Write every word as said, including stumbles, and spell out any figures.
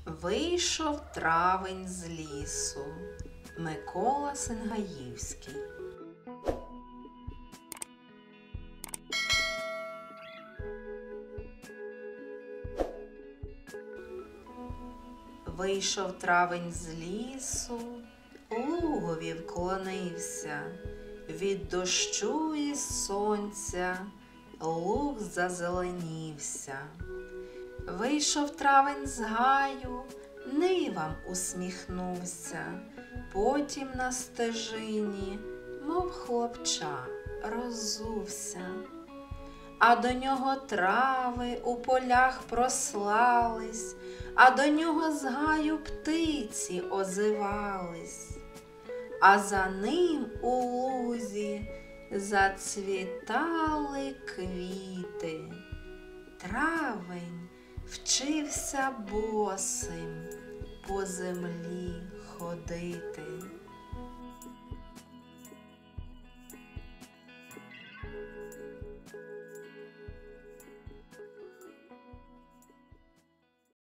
Вийшов травень з лісу. Микола Сенгаївський. Вийшов травень з лісу, лугові вклонився, від дощу і сонця луг зазеленівся. Вийшов травень з гаю, нивам усміхнувся, потім на стежині, мов хлопча, роззувся. А до нього трави у полях прослались, а до нього з гаю птиці озивались. А за ним у лузі зацвітали квіти. Травень вчився босим по землі ходити.